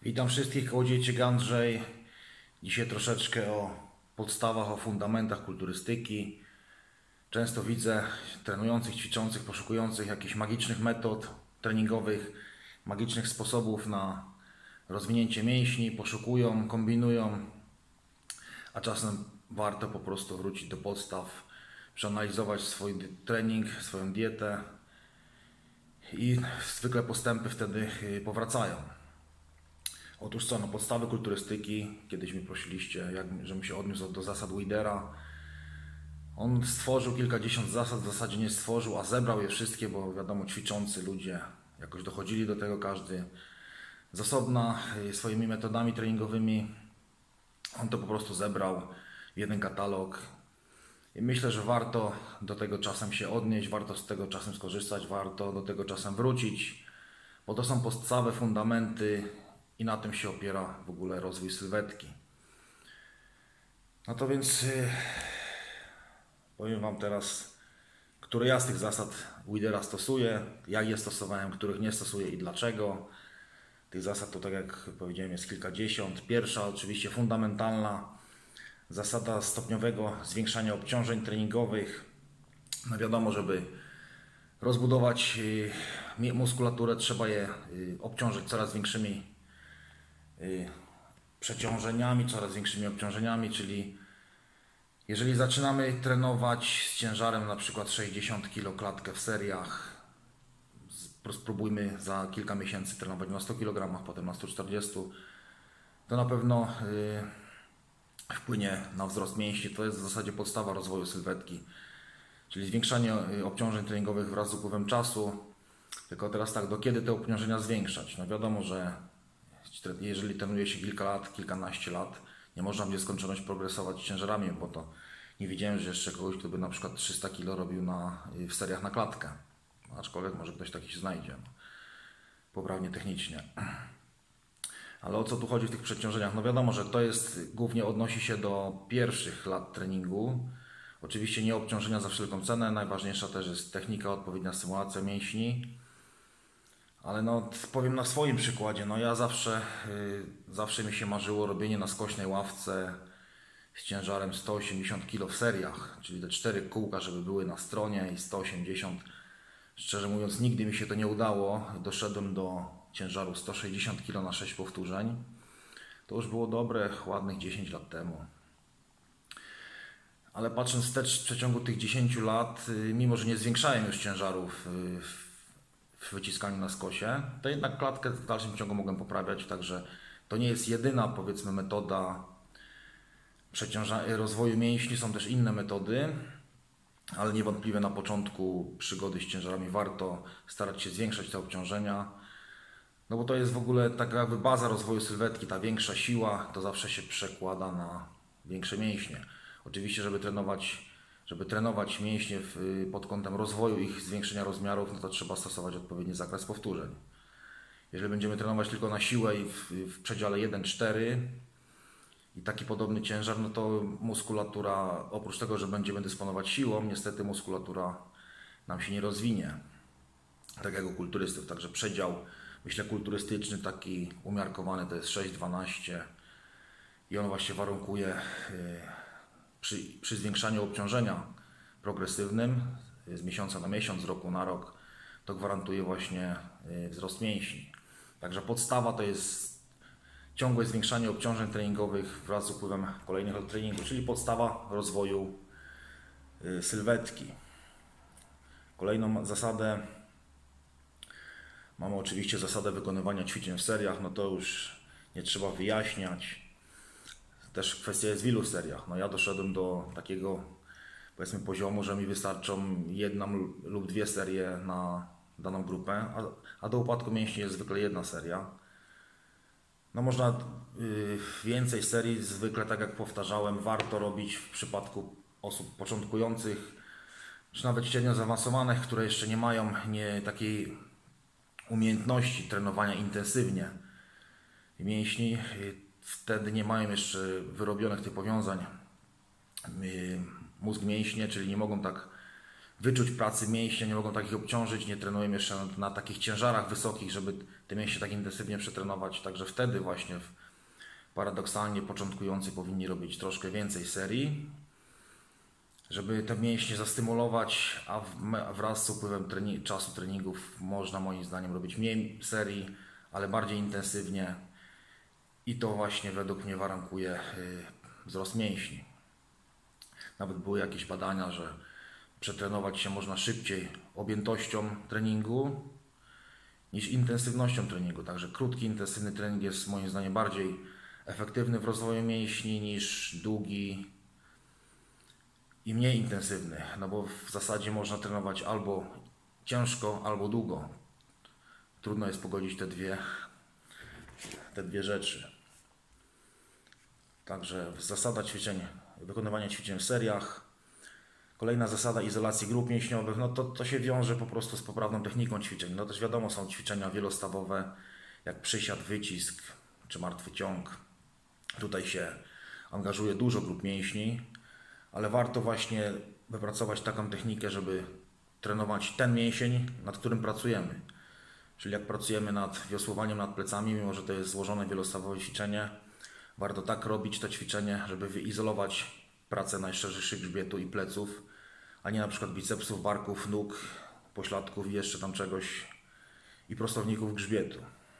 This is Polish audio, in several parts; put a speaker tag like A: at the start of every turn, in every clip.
A: Witam wszystkich, Kołodziejczyk Andrzej. Dzisiaj troszeczkę o podstawach, o fundamentach kulturystyki. Często widzę trenujących, ćwiczących, poszukujących jakichś magicznych metod treningowych, magicznych sposobów na rozwinięcie mięśni, poszukują, kombinują, a czasem warto po prostu wrócić do podstaw, przeanalizować swój trening, swoją dietę i zwykle postępy wtedy powracają. Otóż co, podstawy kulturystyki, kiedyś mi prosiliście, żebym się odniósł do zasad Widera. On stworzył kilkadziesiąt zasad, w zasadzie nie stworzył, a zebrał je wszystkie, bo wiadomo, ćwiczący ludzie jakoś dochodzili do tego, każdy z osobna, swoimi metodami treningowymi. On to po prostu zebrał w jeden katalog. I myślę, że warto do tego czasem się odnieść, warto z tego czasem skorzystać, warto do tego czasem wrócić, bo to są podstawy, fundamenty i na tym się opiera w ogóle rozwój sylwetki. No to więc powiem Wam teraz, które ja z tych zasad Widera stosuję, jak je stosowałem, których nie stosuję i dlaczego. Tych zasad to, tak jak powiedziałem, jest kilkadziesiąt. Pierwsza, oczywiście fundamentalna, zasada stopniowego zwiększania obciążeń treningowych. No wiadomo, żeby rozbudować muskulaturę, trzeba je obciążyć coraz większymi przeciążeniami, coraz większymi obciążeniami, czyli jeżeli zaczynamy trenować z ciężarem na przykład 60 kg klatkę w seriach, spróbujmy za kilka miesięcy trenować na 100 kg, potem na 140, to na pewno wpłynie na wzrost mięśni. To jest w zasadzie podstawa rozwoju sylwetki, czyli zwiększanie obciążeń treningowych wraz z upływem czasu. Tylko teraz tak, do kiedy te obciążenia zwiększać? No wiadomo, że jeżeli trenuje się kilka lat, kilkanaście lat, nie można w nieskończoność progresować ciężarami, bo to nie widziałem, że jeszcze kogoś, kto by na przykład 300 kg robił w seriach na klatkę. Aczkolwiek może ktoś taki się znajdzie, poprawnie technicznie. Ale o co tu chodzi w tych przeciążeniach? No wiadomo, że to jest głównie odnosi się do pierwszych lat treningu. Oczywiście nie obciążenia za wszelką cenę, najważniejsza też jest technika, odpowiednia symulacja mięśni. Ale powiem na swoim przykładzie, ja zawsze mi się marzyło robienie na skośnej ławce z ciężarem 180 kg w seriach, czyli te 4 kółka, żeby były na stronie i 180. Szczerze mówiąc, nigdy mi się to nie udało. Doszedłem do ciężaru 160 kg na 6 powtórzeń. To już było dobre, ładnych 10 lat temu. Ale patrząc wstecz w przeciągu tych 10 lat, mimo że nie zwiększałem już ciężarów w wyciskaniu na skosie, to jednak klatkę w dalszym ciągu mogłem poprawiać, także to nie jest jedyna, powiedzmy, metoda rozwoju mięśni, są też inne metody, ale niewątpliwie na początku przygody z ciężarami warto starać się zwiększać te obciążenia, no bo to jest w ogóle tak jakby baza rozwoju sylwetki, ta większa siła to zawsze się przekłada na większe mięśnie. Oczywiście, żeby trenować mięśnie pod kątem rozwoju ich zwiększenia rozmiarów, no to trzeba stosować odpowiedni zakres powtórzeń. Jeżeli będziemy trenować tylko na siłę i w przedziale 1-4 i taki podobny ciężar, no to muskulatura, oprócz tego, że będziemy dysponować siłą, niestety muskulatura nam się nie rozwinie, tak jak u kulturystów. Także przedział, myślę, kulturystyczny, taki umiarkowany, to jest 6-12 i on właśnie warunkuje przy zwiększaniu obciążenia progresywnym z miesiąca na miesiąc, z roku na rok, to gwarantuje właśnie wzrost mięśni. Także podstawa to jest ciągłe zwiększanie obciążeń treningowych wraz z upływem kolejnych lat treningu, czyli podstawa rozwoju sylwetki. Kolejną zasadę mamy oczywiście zasadę wykonywania ćwiczeń w seriach, to już nie trzeba wyjaśniać. Też kwestia jest w ilu seriach. Ja doszedłem do takiego, powiedzmy, poziomu, że mi wystarczą jedna lub dwie serie na daną grupę, a do upadku mięśni jest zwykle jedna seria. Można więcej serii, zwykle, tak jak powtarzałem, warto robić w przypadku osób początkujących, czy nawet średnio zaawansowanych, które jeszcze nie mają takiej umiejętności trenowania intensywnie mięśni. Wtedy nie mają jeszcze wyrobionych tych powiązań mózg-mięśnie, czyli nie mogą tak wyczuć pracy mięśnia, nie mogą takich obciążyć, nie trenują jeszcze na takich ciężarach wysokich, żeby te mięśnie tak intensywnie przetrenować. Także wtedy właśnie paradoksalnie początkujący powinni robić troszkę więcej serii, żeby te mięśnie zastymulować, a wraz z upływem czasu treningów można moim zdaniem robić mniej serii, ale bardziej intensywnie i to właśnie według mnie warunkuje wzrost mięśni. Nawet były jakieś badania, że przetrenować się można szybciej objętością treningu niż intensywnością treningu. Także krótki, intensywny trening jest moim zdaniem bardziej efektywny w rozwoju mięśni niż długi i mniej intensywny. No bo w zasadzie można trenować albo ciężko, albo długo. Trudno jest pogodzić te dwie rzeczy. Także zasada ćwiczeń, wykonywania ćwiczeń w seriach. Kolejna zasada izolacji grup mięśniowych, no to się wiąże po prostu z poprawną techniką ćwiczeń. No też wiadomo, są ćwiczenia wielostawowe, jak przysiad, wycisk czy martwy ciąg. Tutaj się angażuje dużo grup mięśni, ale warto właśnie wypracować taką technikę, żeby trenować ten mięsień, nad którym pracujemy. Czyli jak pracujemy nad wiosłowaniem nad plecami, mimo że to jest złożone wielostawowe ćwiczenie, warto tak robić to ćwiczenie, żeby wyizolować pracę najszerszych szyk grzbietu i pleców, a nie na przykład bicepsów, barków, nóg, pośladków i jeszcze tam czegoś i prostowników grzbietu.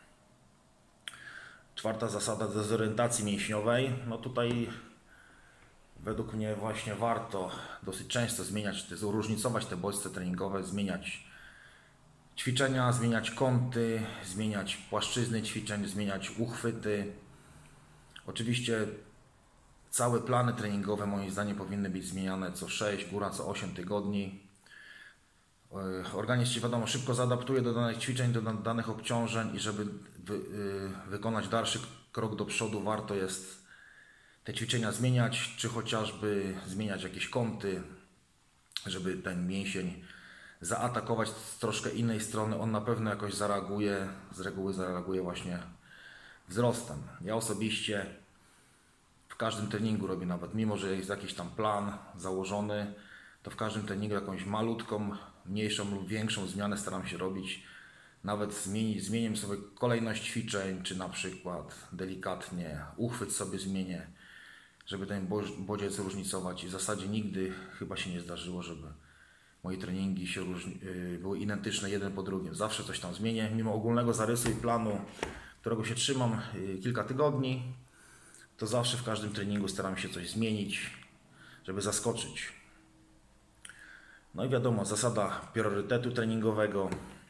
A: Czwarta zasada dezorientacji mięśniowej. No tutaj według mnie właśnie warto dosyć często zmieniać, różnicować te bodźce treningowe, zmieniać ćwiczenia, zmieniać kąty, zmieniać płaszczyzny ćwiczeń, zmieniać uchwyty. Oczywiście całe plany treningowe moim zdaniem powinny być zmieniane co 6, góra co 8 tygodni. Organizm się wiadomo szybko zaadaptuje do danych ćwiczeń, do danych obciążeń i żeby wykonać dalszy krok do przodu warto jest te ćwiczenia zmieniać, czy chociażby zmieniać jakieś kąty, żeby ten mięsień zaatakować z troszkę innej strony. On na pewno jakoś zareaguje, z reguły zareaguje właśnie wzrostem. Ja osobiście w każdym treningu robię, nawet mimo że jest jakiś tam plan założony, to w każdym treningu jakąś malutką, mniejszą lub większą zmianę staram się robić. Nawet zmienię sobie kolejność ćwiczeń, czy na przykład delikatnie uchwyt sobie zmienię, żeby ten bodziec różnicować. I w zasadzie nigdy chyba się nie zdarzyło, żeby moje treningi były identyczne jeden po drugim. Zawsze coś tam zmienię, mimo ogólnego zarysu i planu, którego się trzymam kilka tygodni, to zawsze w każdym treningu staram się coś zmienić, żeby zaskoczyć. No i wiadomo, zasada priorytetu treningowego.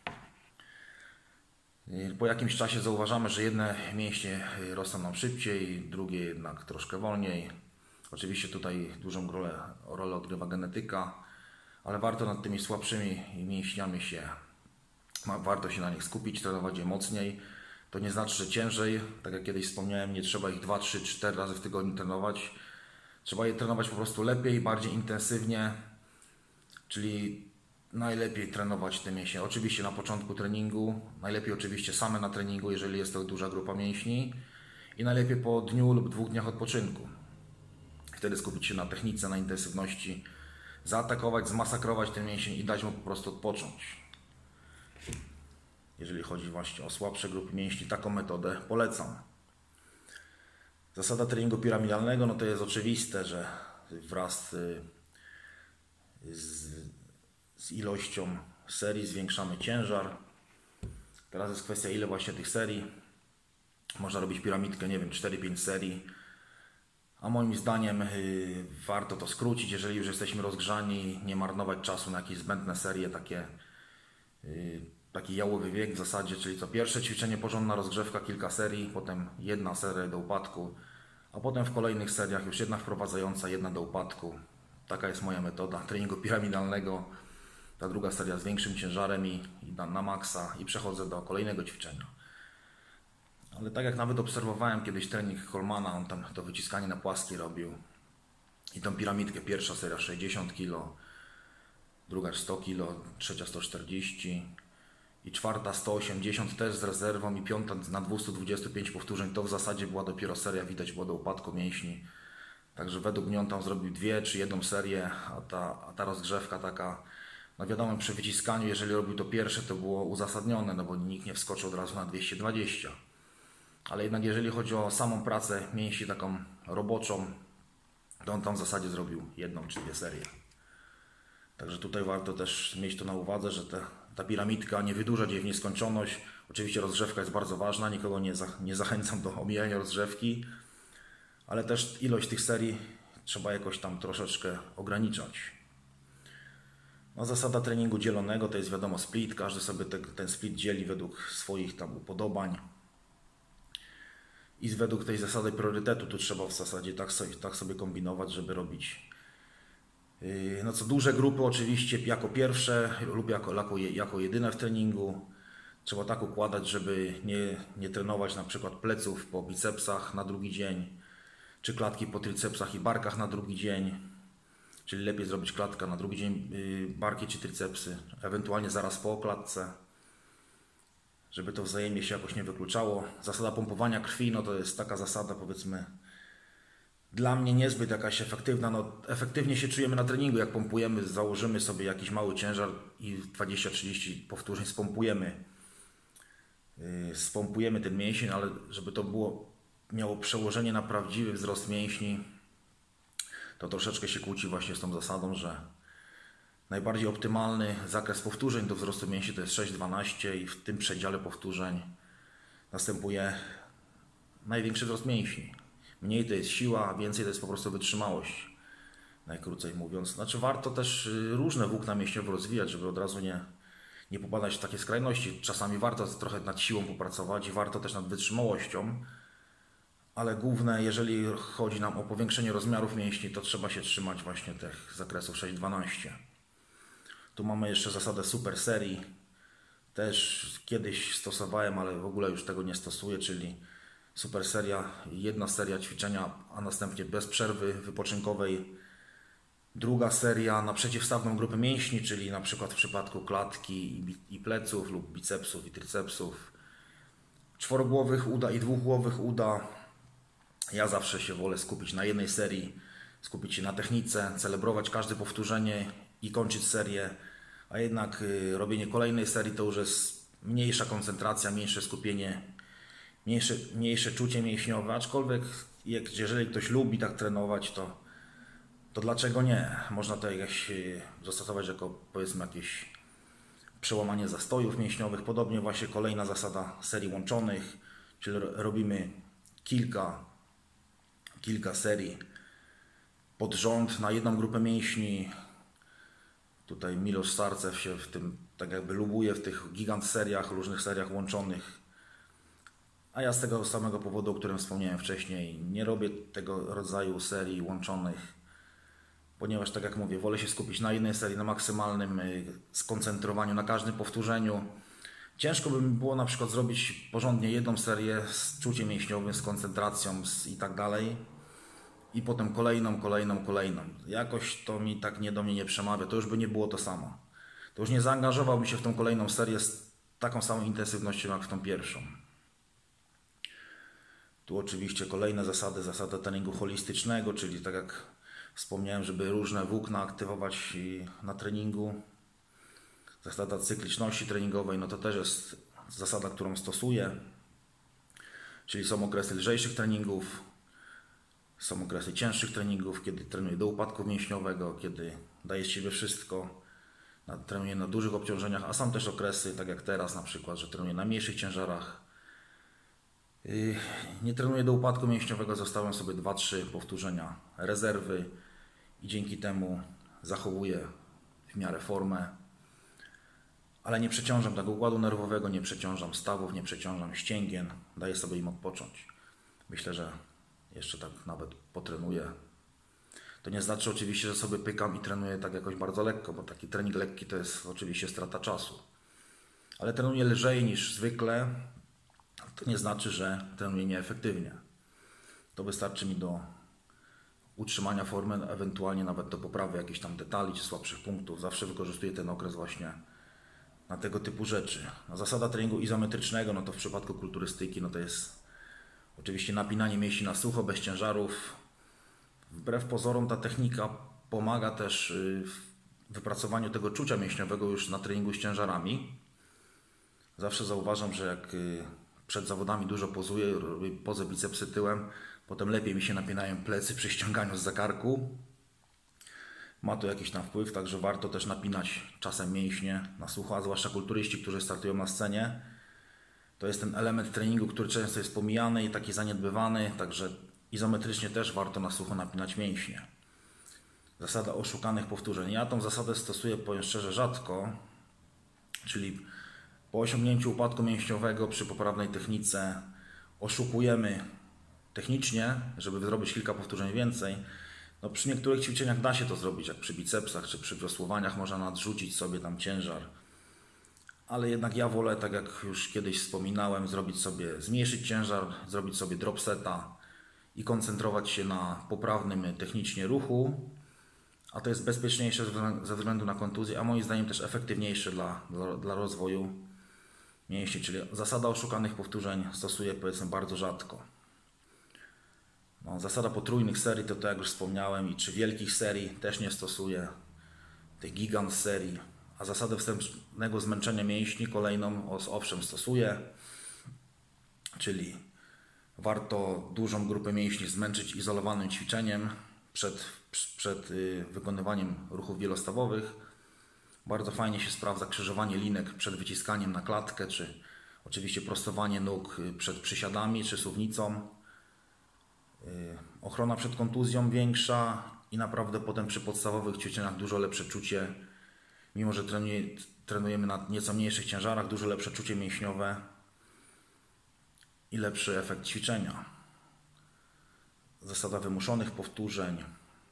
A: Po jakimś czasie zauważamy, że jedne mięśnie rosną nam szybciej, drugie jednak troszkę wolniej. Oczywiście tutaj dużą rolę odgrywa genetyka, ale warto nad tymi słabszymi mięśniami warto się na nich skupić, trenować je mocniej. To nie znaczy, że ciężej, tak jak kiedyś wspomniałem, nie trzeba ich 2, 3, 4 razy w tygodniu trenować. Trzeba je trenować po prostu lepiej, bardziej intensywnie, czyli najlepiej trenować te mięśnie. Oczywiście na początku treningu, najlepiej oczywiście same na treningu, jeżeli jest to duża grupa mięśni i najlepiej po dniu lub 2 dniach odpoczynku. Wtedy skupić się na technice, na intensywności, zaatakować, zmasakrować ten mięsień i dać mu po prostu odpocząć. Jeżeli chodzi właśnie o słabsze grupy mięśni, taką metodę polecam. Zasada treningu piramidalnego, no to jest oczywiste, że wraz z ilością serii zwiększamy ciężar. Teraz jest kwestia, ile właśnie tych serii. Można robić piramidkę, nie wiem, 4-5 serii. A moim zdaniem warto to skrócić, jeżeli już jesteśmy rozgrzani, nie marnować czasu na jakieś zbędne serie, taki jałowy bieg w zasadzie, czyli co pierwsze ćwiczenie, porządna rozgrzewka, kilka serii, potem jedna seria do upadku, a potem w kolejnych seriach już jedna wprowadzająca, jedna do upadku. Taka jest moja metoda treningu piramidalnego. Ta druga seria z większym ciężarem i na maksa i przechodzę do kolejnego ćwiczenia. Ale tak jak nawet obserwowałem kiedyś trening Colemana, on tam to wyciskanie na płaskie robił i tą piramidkę, pierwsza seria 60 kg, druga 100 kg, trzecia 140 i czwarta 180 też z rezerwą i piąta na 225 powtórzeń, to w zasadzie była dopiero seria, widać było do upadku mięśni. Także według mnie on tam zrobił 2 czy 1 serię, a ta rozgrzewka taka No wiadomo, przy wyciskaniu, jeżeli robił to pierwsze, to było uzasadnione, no bo nikt nie wskoczył od razu na 220. Ale jednak jeżeli chodzi o samą pracę mięśni taką roboczą, to on tam w zasadzie zrobił 1 czy 2 serie. Także tutaj warto też mieć to na uwadze, że ta piramidka nie wydłużać jej w nieskończoność. Oczywiście rozgrzewka jest bardzo ważna, nikogo nie zachęcam do omijania rozgrzewki, ale też ilość tych serii trzeba jakoś tam troszeczkę ograniczać. No, zasada treningu dzielonego to jest wiadomo split, każdy sobie ten split dzieli według swoich tam upodobań i według tej zasady priorytetu tu trzeba w zasadzie tak sobie kombinować, żeby robić no co duże grupy oczywiście jako pierwsze lub jako jedyne w treningu. Trzeba tak układać, żeby nie trenować na przykład pleców po bicepsach na drugi dzień, czy klatki po tricepsach i barkach na drugi dzień. Czyli lepiej zrobić klatka na drugi dzień, barki czy tricepsy, ewentualnie zaraz po klatce, żeby to wzajemnie się jakoś nie wykluczało. Zasada pompowania krwi, no to jest taka zasada, powiedzmy, dla mnie niezbyt jakaś efektywna. No, efektywnie się czujemy na treningu, jak pompujemy, założymy sobie jakiś mały ciężar i 20-30 powtórzeń spompujemy ten mięsień, ale żeby to miało przełożenie na prawdziwy wzrost mięśni, to troszeczkę się kłóci właśnie z tą zasadą, że najbardziej optymalny zakres powtórzeń do wzrostu mięśni to jest 6-12 i w tym przedziale powtórzeń następuje największy wzrost mięśni. Mniej to jest siła, a więcej to jest po prostu wytrzymałość, najkrócej mówiąc. Znaczy warto też różne włókna mięśniowe rozwijać, żeby od razu nie popadać w takie skrajności. Czasami warto trochę nad siłą popracować i warto też nad wytrzymałością, ale główne, jeżeli chodzi nam o powiększenie rozmiarów mięśni, to trzeba się trzymać właśnie tych zakresów 6-12. Tu mamy jeszcze zasadę super serii. Też kiedyś stosowałem, ale w ogóle już tego nie stosuję, czyli super seria, 1 seria ćwiczenia, a następnie bez przerwy wypoczynkowej druga seria na przeciwstawną grupę mięśni, czyli na przykład w przypadku klatki i pleców lub bicepsów i tricepsów, czworogłowych uda i dwugłowych uda. Ja zawsze się wolę skupić na jednej serii, skupić się na technice, celebrować każde powtórzenie i kończyć serię, a jednak robienie kolejnej serii to już jest mniejsza koncentracja, mniejsze skupienie, mniejsze czucie mięśniowe, aczkolwiek jeżeli ktoś lubi tak trenować, to dlaczego nie? Można to zastosować jako, powiedzmy, jakieś przełamanie zastojów mięśniowych. Podobnie właśnie kolejna zasada serii łączonych, czyli robimy kilka serii pod rząd na jedną grupę mięśni. Tutaj Miloš Sarcev się w tym tak jakby lubuje w tych gigant seriach, różnych seriach łączonych. A ja z tego samego powodu, o którym wspomniałem wcześniej, nie robię tego rodzaju serii łączonych, ponieważ tak jak mówię, wolę się skupić na jednej serii, na maksymalnym skoncentrowaniu, na każdym powtórzeniu. Ciężko by mi było na przykład zrobić porządnie jedną serię z czuciem mięśniowym, z koncentracją i tak dalej. I potem kolejną. Jakoś to mi tak do mnie nie przemawia, to już by nie było to samo. To już nie zaangażowałbym się w tą kolejną serię z taką samą intensywnością jak w tą pierwszą. Tu oczywiście kolejne zasada treningu holistycznego, czyli tak jak wspomniałem, żeby różne włókna aktywować na treningu. Zasada cykliczności treningowej, no to też jest zasada, którą stosuję. Czyli są okresy lżejszych treningów, są okresy cięższych treningów, kiedy trenuję do upadku mięśniowego, kiedy daję z siebie wszystko, trenuję na dużych obciążeniach, a są też okresy, tak jak teraz na przykład, że trenuję na mniejszych ciężarach. Nie trenuję do upadku mięśniowego, zostawiam sobie 2-3 powtórzenia rezerwy i dzięki temu zachowuję w miarę formę, ale nie przeciążam tego układu nerwowego, nie przeciążam stawów, nie przeciążam ścięgien, daję sobie im odpocząć. Myślę, że jeszcze tak nawet potrenuję. To nie znaczy oczywiście, że sobie pykam i trenuję tak jakoś bardzo lekko, bo taki trening lekki to jest oczywiście strata czasu. Ale trenuję lżej niż zwykle, to nie znaczy, że trenuję nieefektywnie. To wystarczy mi do utrzymania formy, ewentualnie nawet do poprawy jakichś tam detali czy słabszych punktów. Zawsze wykorzystuję ten okres właśnie na tego typu rzeczy. Zasada treningu izometrycznego, no to w przypadku kulturystyki, no to jest oczywiście napinanie mięśni na sucho, bez ciężarów. Wbrew pozorom ta technika pomaga też wypracowaniu tego czucia mięśniowego już na treningu z ciężarami. Zawsze zauważam, że jak przed zawodami dużo pozuję, robię pozę bicepsy tyłem, potem lepiej mi się napinają plecy przy ściąganiu z zakarku. Ma to jakiś tam wpływ, także warto też napinać czasem mięśnie na sucho, a zwłaszcza kulturyści, którzy startują na scenie. To jest ten element treningu, który często jest pomijany i taki zaniedbywany, także izometrycznie też warto na sucho napinać mięśnie. Zasada oszukanych powtórzeń. Ja tą zasadę stosuję, powiem szczerze, rzadko, czyli po osiągnięciu upadku mięśniowego przy poprawnej technice oszukujemy technicznie, żeby zrobić kilka powtórzeń więcej. No, przy niektórych ćwiczeniach da się to zrobić, jak przy bicepsach czy przy wiosłowaniach można nadrzucić sobie tam ciężar. Ale jednak ja wolę, tak jak już kiedyś wspominałem, zmniejszyć ciężar, zrobić sobie drop seta i koncentrować się na poprawnym technicznie ruchu, a to jest bezpieczniejsze ze względu na kontuzję, a moim zdaniem też efektywniejsze dla rozwoju mięśni, czyli zasada oszukanych powtórzeń stosuję, powiedzmy, bardzo rzadko. No, zasada potrójnych serii to jak już wspomniałem, i czy wielkich serii też nie stosuję, tych gigant serii, a zasadę wstępnego zmęczenia mięśni kolejną owszem stosuję, czyli warto dużą grupę mięśni zmęczyć izolowanym ćwiczeniem przed wykonywaniem ruchów wielostawowych. Bardzo fajnie się sprawdza krzyżowanie linek przed wyciskaniem na klatkę, czy oczywiście prostowanie nóg przed przysiadami, czy suwnicą. Ochrona przed kontuzją większa i naprawdę potem przy podstawowych ćwiczeniach dużo lepsze czucie, mimo że trenujemy na nieco mniejszych ciężarach, dużo lepsze czucie mięśniowe i lepszy efekt ćwiczenia. Zasada wymuszonych powtórzeń.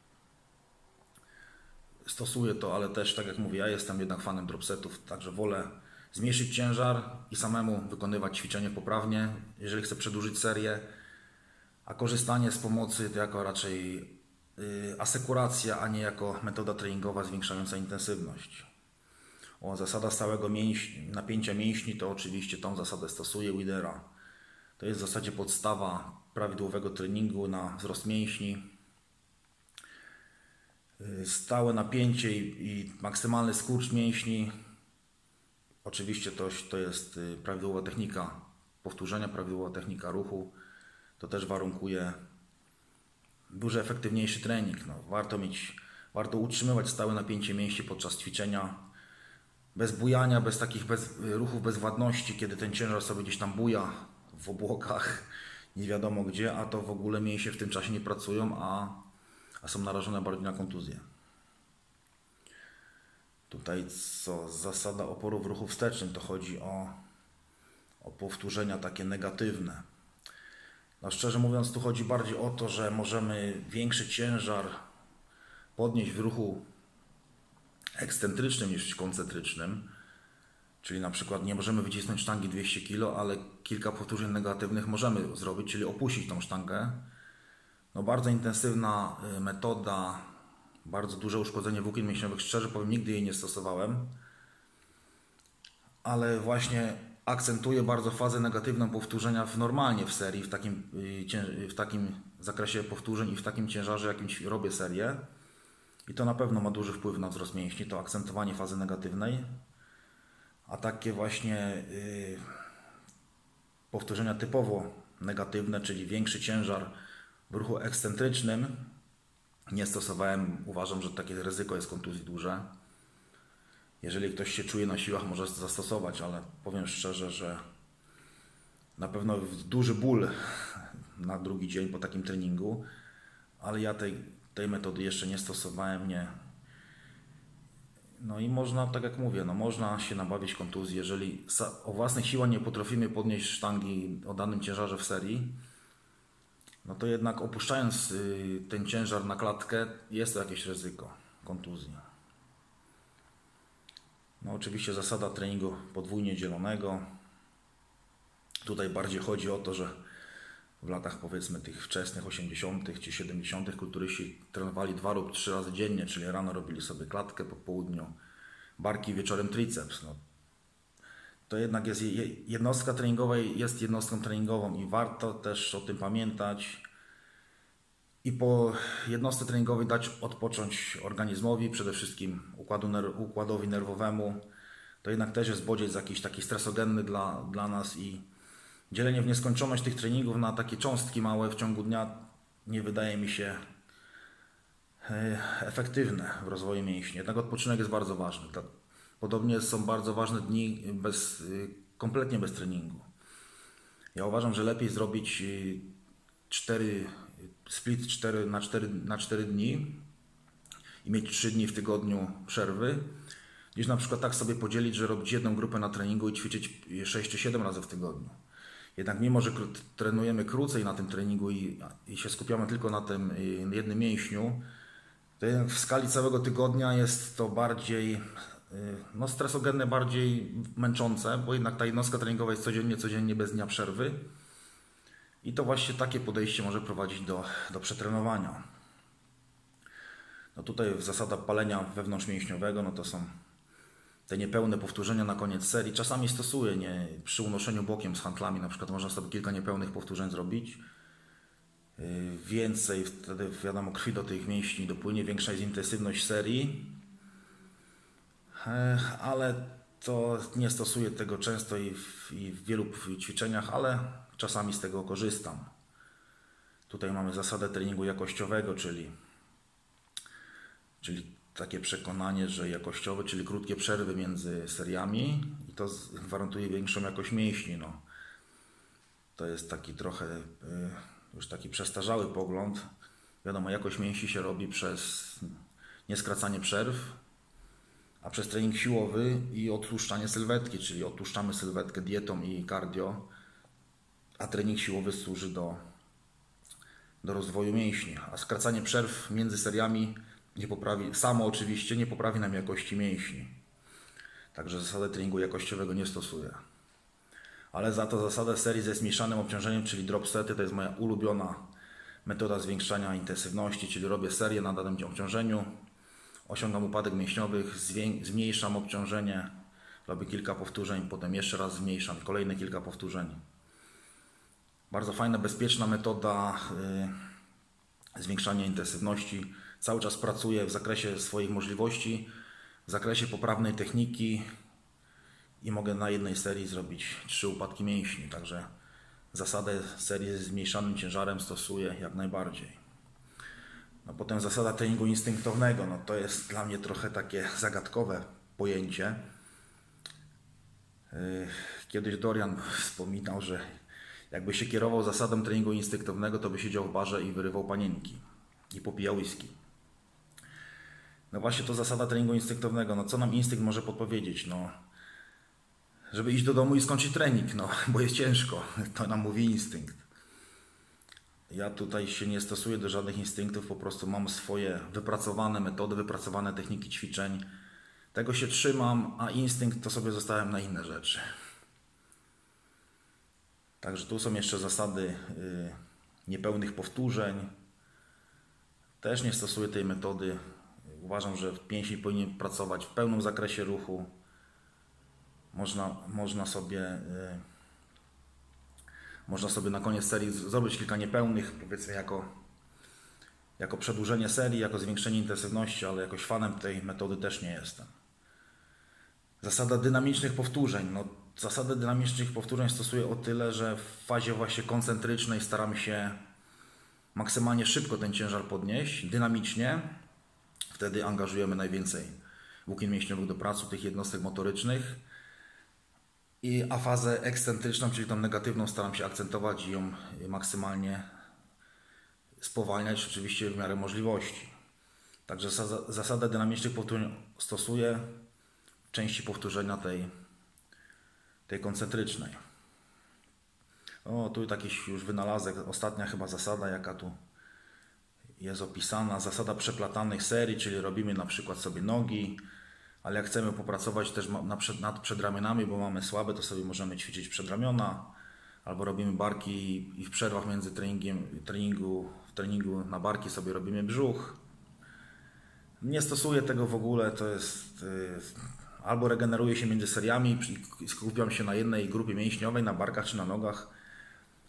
A: Stosuję to, ale też, tak jak mówię, ja jestem jednak fanem dropsetów, także wolę zmniejszyć ciężar i samemu wykonywać ćwiczenie poprawnie, jeżeli chcę przedłużyć serię, a korzystanie z pomocy to jako raczej asekuracja, a nie jako metoda treningowa zwiększająca intensywność. Zasada stałego napięcia mięśni, to oczywiście tą zasadę stosuję Widera. To jest w zasadzie podstawa prawidłowego treningu na wzrost mięśni. Stałe napięcie i maksymalny skurcz mięśni. Oczywiście to jest prawidłowa technika powtórzenia, prawidłowa technika ruchu. To też warunkuje dużo efektywniejszy trening. No, warto utrzymywać stałe napięcie mięśni podczas ćwiczenia. Bez bujania, bez ruchów bezwładności, kiedy ten ciężar sobie gdzieś tam buja w obłokach, nie wiadomo gdzie, a to w ogóle mięśnie w tym czasie nie pracują, a są narażone bardziej na kontuzję. Tutaj zasada oporu w ruchu wstecznym, to chodzi o powtórzenia takie negatywne. No, szczerze mówiąc, tu chodzi bardziej o to, że możemy większy ciężar podnieść w ruchu ekscentrycznym niż koncentrycznym, czyli na przykład nie możemy wycisnąć sztangi 200 kg, ale kilka powtórzeń negatywnych możemy zrobić, czyli opuścić tą sztangę. No, bardzo intensywna metoda, bardzo duże uszkodzenie włókien mięśniowych, szczerze powiem, nigdy jej nie stosowałem, ale właśnie akcentuję bardzo fazę negatywną powtórzenia normalnie w serii, w takim zakresie powtórzeń i w takim ciężarze, jakimś robię serię. I to na pewno ma duży wpływ na wzrost mięśni, to akcentowanie fazy negatywnej. A takie właśnie powtórzenia typowo negatywne, czyli większy ciężar w ruchu ekscentrycznym, nie stosowałem. Uważam, że takie ryzyko jest kontuzji duże. Jeżeli ktoś się czuje na siłach, może zastosować, ale powiem szczerze, że na pewno duży ból na drugi dzień po takim treningu, ale ja tej metody jeszcze nie stosowałem, nie. No i można, tak jak mówię, no można się nabawić kontuzji. Jeżeli o własnych siłach nie potrafimy podnieść sztangi o danym ciężarze w serii, no to jednak opuszczając ten ciężar na klatkę, jest to jakieś ryzyko kontuzji. No oczywiście zasada treningu podwójnie dzielonego. Tutaj bardziej chodzi o to, że w latach, powiedzmy, tych wczesnych 80. czy 70. kulturyści trenowali 2 lub 3 razy dziennie, czyli rano robili sobie klatkę, po południu barki, wieczorem triceps. No, to jednak jest jednostka treningowa, jest jednostką treningową i warto też o tym pamiętać. i po jednostce treningowej dać odpocząć organizmowi, przede wszystkim układowi nerwowemu. To jednak też jest bodziec jakiś taki stresogenny dla nas i dzielenie w nieskończoność tych treningów na takie cząstki małe w ciągu dnia nie wydaje mi się efektywne w rozwoju mięśni. Jednak odpoczynek jest bardzo ważny. Podobnie są bardzo ważne dni kompletnie bez treningu. Ja uważam, że lepiej zrobić split 4 na 4 dni i mieć 3 dni w tygodniu przerwy, niż na przykład tak sobie podzielić, że robić jedną grupę na treningu i ćwiczyć 6 czy 7 razy w tygodniu. Jednak mimo, że trenujemy krócej na tym treningu i się skupiamy tylko na tym jednym mięśniu, to jednak w skali całego tygodnia jest to bardziej stresogenne, bardziej męczące, bo jednak ta jednostka treningowa jest codziennie bez dnia przerwy. I to właśnie takie podejście może prowadzić do przetrenowania. No tutaj zasada palenia wewnątrzmięśniowego, no to są te niepełne powtórzenia na koniec serii. Czasami stosuję przy unoszeniu bokiem z hantlami, na przykład można sobie kilka niepełnych powtórzeń zrobić. Więcej wtedy wiadomo krwi do tych mięśni dopłynie, większa jest intensywność serii, ale to nie stosuję tego często i w wielu ćwiczeniach, ale czasami z tego korzystam. Tutaj mamy zasadę treningu jakościowego, czyli takie przekonanie, że jakościowe, czyli krótkie przerwy między seriami i to gwarantuje większą jakość mięśni. No. To jest taki trochę już taki przestarzały pogląd. Wiadomo, jakość mięśni się robi przez nieskracanie przerw, a przez trening siłowy i odtłuszczanie sylwetki, czyli odtłuszczamy sylwetkę dietą i cardio, a trening siłowy służy do rozwoju mięśni. A skracanie przerw między seriami oczywiście nie poprawi nam jakości mięśni. Także zasadę treningu jakościowego nie stosuję. Ale za to zasadę serii ze zmniejszanym obciążeniem, czyli drop sety, to jest moja ulubiona metoda zwiększania intensywności, czyli robię serię na danym obciążeniu, osiągam upadek mięśniowych, zmniejszam obciążenie, robię kilka powtórzeń, potem jeszcze raz zmniejszam, kolejne kilka powtórzeń. Bardzo fajna, bezpieczna metoda zwiększania intensywności. Cały czas pracuję w zakresie swoich możliwości, w zakresie poprawnej techniki i mogę na jednej serii zrobić 3 upadki mięśni. Także zasadę serii z zmniejszanym ciężarem stosuję jak najbardziej. No potem zasada treningu instynktownego. No to jest dla mnie trochę takie zagadkowe pojęcie. Kiedyś Dorian wspominał, że jakby się kierował zasadą treningu instynktownego, to by siedział w barze i wyrywał panienki i popijał whisky. No właśnie to zasada treningu instynktownego. No co nam instynkt może podpowiedzieć? No, żeby iść do domu i skończyć trening, no, bo jest ciężko. To nam mówi instynkt. Ja tutaj się nie stosuję do żadnych instynktów, po prostu mam swoje wypracowane metody, wypracowane techniki ćwiczeń. Tego się trzymam, a instynkt to sobie zostawiam na inne rzeczy. Także tu są jeszcze zasady niepełnych powtórzeń. Też nie stosuję tej metody. Uważam, że pięścień powinien pracować w pełnym zakresie ruchu. Można sobie na koniec serii zrobić kilka niepełnych, powiedzmy jako przedłużenie serii, jako zwiększenie intensywności, ale jakoś fanem tej metody też nie jestem. Zasada dynamicznych powtórzeń. No, zasadę dynamicznych powtórzeń stosuję o tyle, że w fazie właśnie koncentrycznej staram się maksymalnie szybko ten ciężar podnieść, dynamicznie. Wtedy angażujemy najwięcej włókien mięśniowych do pracy, tych jednostek motorycznych. A fazę ekscentryczną, czyli tą negatywną, staram się akcentować i ją maksymalnie spowalniać, oczywiście w miarę możliwości. Także zasadę dynamicznych powtórzeń stosuję w części powtórzenia tej koncentrycznej. O, tu taki już wynalazek, ostatnia chyba zasada, jaka tu jest opisana, zasada przeplatanych serii, czyli robimy na przykład sobie nogi, ale jak chcemy popracować też nad przedramionami, bo mamy słabe, to sobie możemy ćwiczyć przedramiona, albo robimy barki i w przerwach między treningu na barki sobie robimy brzuch. Nie stosuję tego w ogóle, to jest albo regeneruję się między seriami i skupiam się na jednej grupie mięśniowej, na barkach czy na nogach,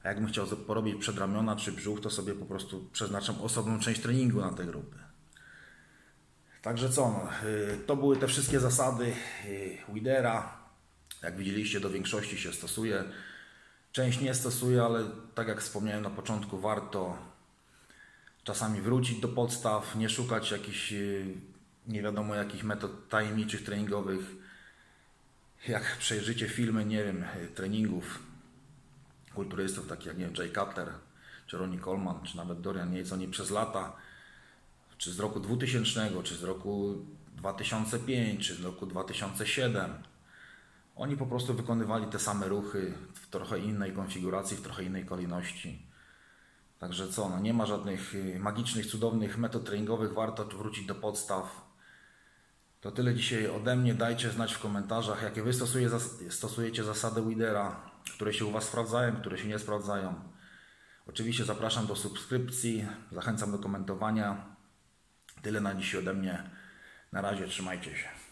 A: A jakbym chciał porobić przedramiona czy brzuch, to sobie po prostu przeznaczam osobną część treningu na te grupy. Także co, no, to były te wszystkie zasady Widera. Jak widzieliście, do większości się stosuje. Część nie stosuje, ale tak jak wspomniałem na początku, warto czasami wrócić do podstaw, nie szukać jakichś nie wiadomo jakich metod tajemniczych treningowych. Jak przejrzycie filmy, nie wiem, treningów kulturystów takich jak, nie wiem, Jay Cutler, czy Ronnie Coleman, czy nawet Dorian Yates, oni przez lata, czy z roku 2000, czy z roku 2005, czy z roku 2007, oni po prostu wykonywali te same ruchy w trochę innej konfiguracji, w trochę innej kolejności. Także co, no nie ma żadnych magicznych, cudownych metod treningowych, warto wrócić do podstaw. To tyle dzisiaj ode mnie. Dajcie znać w komentarzach, jakie wy stosujecie zasady Widera, które się u was sprawdzają, które się nie sprawdzają. Oczywiście zapraszam do subskrypcji, zachęcam do komentowania. Tyle na dzisiaj ode mnie. Na razie, trzymajcie się.